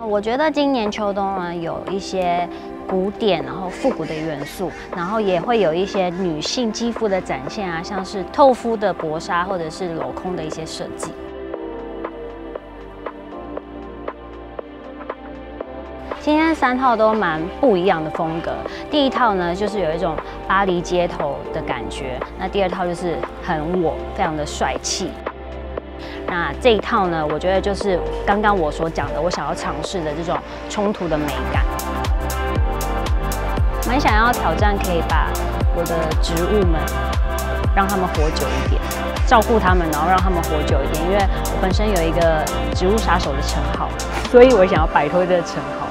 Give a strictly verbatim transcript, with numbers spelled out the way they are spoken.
我觉得今年秋冬呢有一些古典，然后复古的元素，然后也会有一些女性肌肤的展现啊，像是透肤的薄纱或者是镂空的一些设计。今天三套都蛮不一样的风格。第一套呢，就是有一种巴黎街头的感觉；那第二套就是很我，非常的帅气。 那这一套呢，我觉得就是刚刚我所讲的，我想要尝试的这种冲突的美感，蛮想要挑战，可以把我的植物们让他们活久一点，照顾他们，然后让他们活久一点。因为我本身有一个植物杀手的称号，所以我想要摆脱这个称号。